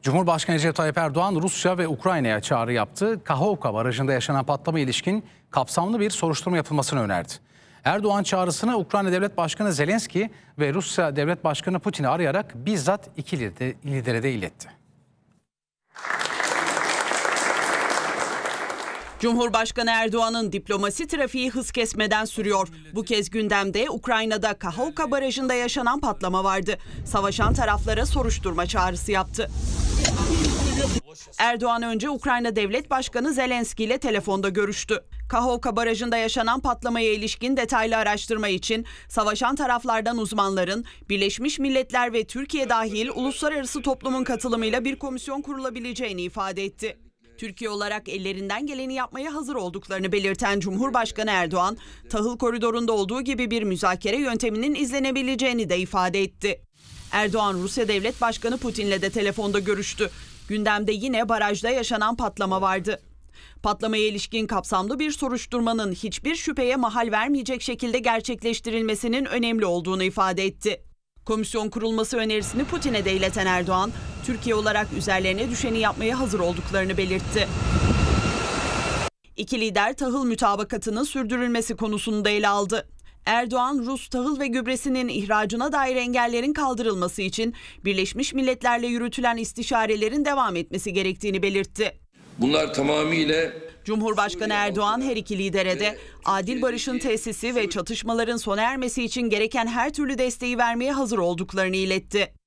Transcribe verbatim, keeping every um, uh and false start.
Cumhurbaşkanı Recep Tayyip Erdoğan Rusya ve Ukrayna'ya çağrı yaptı. Kahovka Barajı'nda yaşanan patlama ilişkin kapsamlı bir soruşturma yapılmasını önerdi. Erdoğan çağrısını Ukrayna Devlet Başkanı Zelenski ve Rusya Devlet Başkanı Putin'i arayarak bizzat iki lidere de iletti. Cumhurbaşkanı Erdoğan'ın diplomasi trafiği hız kesmeden sürüyor. Bu kez gündemde Ukrayna'da Kahovka Barajı'nda yaşanan patlama vardı. Savaşan taraflara soruşturma çağrısı yaptı. Erdoğan önce Ukrayna Devlet Başkanı Zelenski ile telefonda görüştü. Kahovka Barajı'nda yaşanan patlamaya ilişkin detaylı araştırma için savaşan taraflardan uzmanların Birleşmiş Milletler ve Türkiye dahil uluslararası toplumun katılımıyla bir komisyon kurulabileceğini ifade etti. Türkiye olarak ellerinden geleni yapmaya hazır olduklarını belirten Cumhurbaşkanı Erdoğan, tahıl koridorunda olduğu gibi bir müzakere yönteminin izlenebileceğini de ifade etti. Erdoğan, Rusya Devlet Başkanı Putin'le de telefonda görüştü. Gündemde yine barajda yaşanan patlama vardı. Patlamaya ilişkin kapsamlı bir soruşturmanın hiçbir şüpheye mahal vermeyecek şekilde gerçekleştirilmesinin önemli olduğunu ifade etti. Komisyon kurulması önerisini Putin'e de ileten Erdoğan, Türkiye olarak üzerlerine düşeni yapmaya hazır olduklarını belirtti. İki lider tahıl mütabakatının sürdürülmesi konusunu da ele aldı. Erdoğan, Rus tahıl ve gübresinin ihracına dair engellerin kaldırılması için Birleşmiş Milletler'le yürütülen istişarelerin devam etmesi gerektiğini belirtti. Bunlar tamamıyla... Cumhurbaşkanı Erdoğan her iki lidere de adil barışın tesisi ve çatışmaların sona ermesi için gereken her türlü desteği vermeye hazır olduklarını iletti.